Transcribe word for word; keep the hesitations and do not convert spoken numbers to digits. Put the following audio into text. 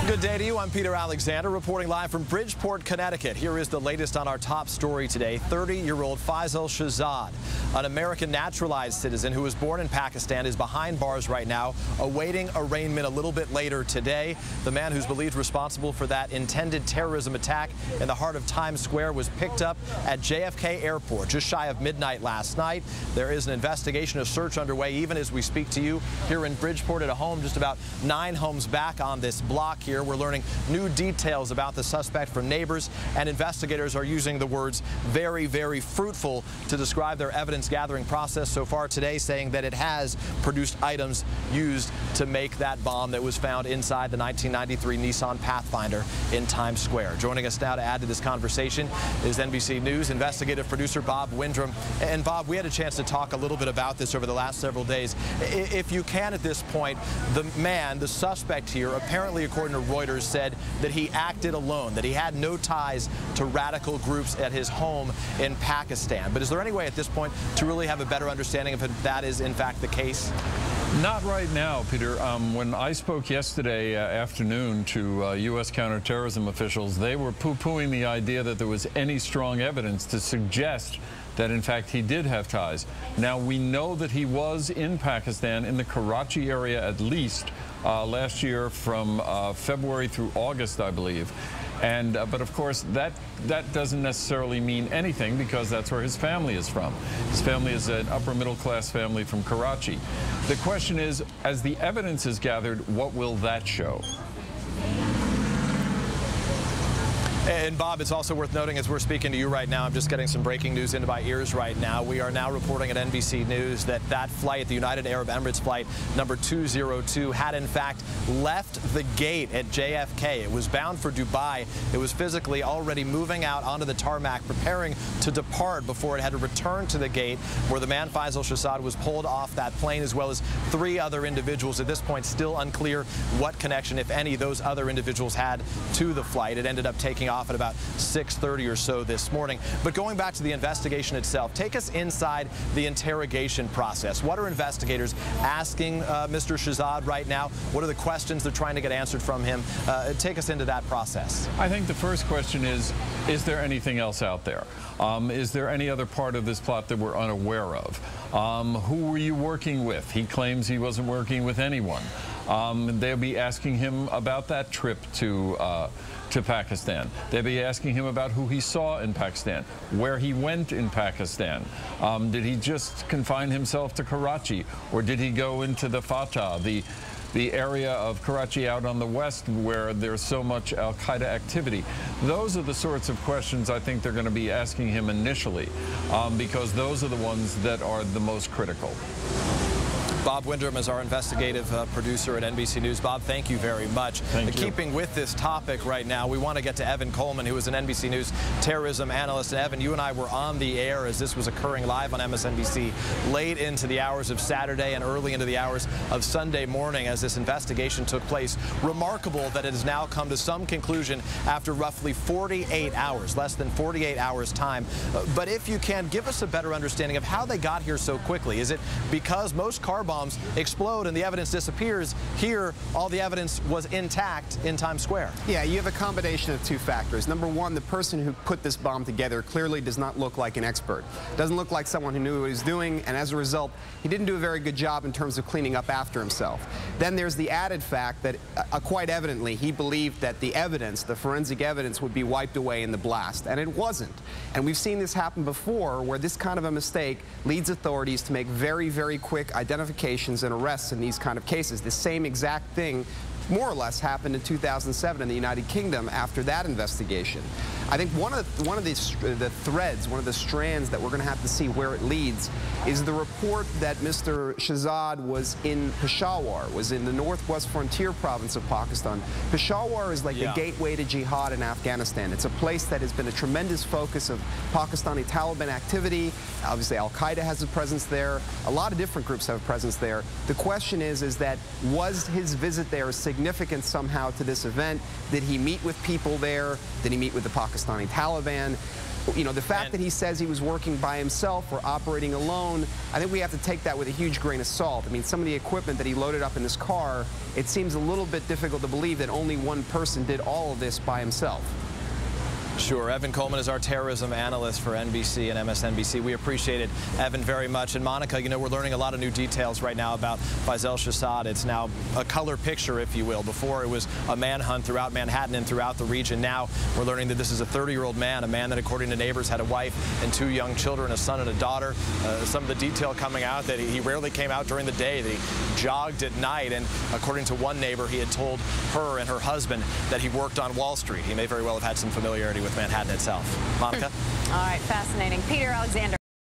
Good day to you. I'm Peter Alexander reporting live from Bridgeport, Connecticut. Here is the latest on our top story today. thirty-year-old Faisal Shahzad, an American naturalized citizen who was born in Pakistan, is behind bars right now, awaiting arraignment a little bit later today. The man who's believed responsible for that intended terrorism attack in the heart of Times Square was picked up at J F K Airport just shy of midnight last night. There is an investigation, a search underway even as we speak to you here in Bridgeport at a home just about nine homes back on this block here. We're learning new details about the suspect from neighbors, and investigators are using the words very, very fruitful to describe their evidence gathering process so far today, saying that it has produced items used to make that bomb that was found inside the nineteen ninety-three Nissan Pathfinder in Times Square. Joining us now to add to this conversation is N B C News investigative producer Bob Windrum. And Bob, we had a chance to talk a little bit about this over the last several days. If you can at this point, the man, the suspect here, apparently according to Reuters, said that he acted alone, that he had no ties to radical groups at his home in Pakistan. But is there any way at this point to really have a better understanding of if that is in fact the case? Not right now, Peter. Um, when I spoke yesterday uh, afternoon to uh, U S counterterrorism officials, they were poo-pooing the idea that there was any strong evidence to suggest that in fact he did have ties. Now we know that he was in Pakistan, in the Karachi area at least, uh, last year from uh, February through August, I believe. And, uh, but of course, that, that doesn't necessarily mean anything because that's where his family is from. His family is an upper middle class family from Karachi. The question is, as the evidence is gathered, what will that show? And Bob, it's also worth noting as we're speaking to you right now, I'm just getting some breaking news into my ears right now. We are now reporting at N B C News that that flight, the United Arab Emirates flight number two zero two, had in fact left the gate at J F K. It was bound for Dubai. It was physically already moving out onto the tarmac, preparing to depart before it had to return to the gate where the man Faisal Shahzad was pulled off that plane, as well as three other individuals. At this point, still unclear what connection, if any, those other individuals had to the flight. It ended up taking off off at about six thirty or so this morning. But going back to the investigation itself, take us inside the interrogation process. What are investigators asking uh, Mister Shahzad right now? What are the questions they're trying to get answered from him? Uh, take us into that process. I think the first question is, is there anything else out there? Um, is there any other part of this plot that we're unaware of? Um, who were you working with? He claims he wasn't working with anyone. Um, they'll be asking him about that trip to uh, to Pakistan. They'll be asking him about who he saw in Pakistan, where he went in Pakistan. Um, did he just confine himself to Karachi, or did he go into the Fatah, the the area of Karachi out on the west where there's so much al-Qaeda activity? Those are the sorts of questions I think they're going to be asking him initially, um, because those are the ones that are the most critical. Bob Windrum is our investigative uh, producer at N B C News. Bob, thank you very much. Thank you. Keeping with this topic right now, we want to get to Evan Coleman, who is an N B C News terrorism analyst. And Evan, you and I were on the air as this was occurring live on M S N B C late into the hours of Saturday and early into the hours of Sunday morning as this investigation took place. Remarkable that it has now come to some conclusion after roughly forty-eight hours, less than forty-eight hours time. Uh, but if you can, give us a better understanding of how they got here so quickly. Is it because most car bombs bombs explode and the evidence disappears? Here, all the evidence was intact in Times Square. Yeah, you have a combination of two factors. Number one, the person who put this bomb together clearly does not look like an expert. Doesn't look like someone who knew what he was doing, and as a result, he didn't do a very good job in terms of cleaning up after himself. Then there's the added fact that uh, quite evidently he believed that the evidence, the forensic evidence, would be wiped away in the blast, and it wasn't. And we've seen this happen before, where this kind of a mistake leads authorities to make very, very quick identifications and arrests in these kind of cases. The same exact thing more or less happened in two thousand seven in the United Kingdom after that investigation. I think one of the, one of these, the threads, one of the strands that we're going to have to see where it leads is the report that Mister Shahzad was in Peshawar, was in the northwest frontier province of Pakistan. Peshawar is like yeah. the gateway to jihad in Afghanistan. It's a place that has been a tremendous focus of Pakistani Taliban activity. Obviously, al-Qaeda has a presence there. A lot of different groups have a presence there. The question is, is that was his visit there significant somehow to this event? Did he meet with people there? Did he meet with the Pakistani Taliban? You know, the fact And that he says he was working by himself or operating alone, I think we have to take that with a huge grain of salt. I mean, some of the equipment that he loaded up in this car, it seems a little bit difficult to believe that only one person did all of this by himself. Sure. Evan Coleman is our terrorism analyst for N B C and M S N B C. We appreciate it, Evan, very much. And Monica, you know, we're learning a lot of new details right now about Faisal Shahzad. It's now a color picture, if you will. Before, it was a manhunt throughout Manhattan and throughout the region. Now we're learning that this is a thirty-year-old man, a man that, according to neighbors, had a wife and two young children, a son and a daughter. Uh, some of the detail coming out that he rarely came out during the day, that he jogged at night. And according to one neighbor, he had told her and her husband that he worked on Wall Street. He may very well have had some familiarity with Manhattan itself. Monica? All right, fascinating. Peter Alexander.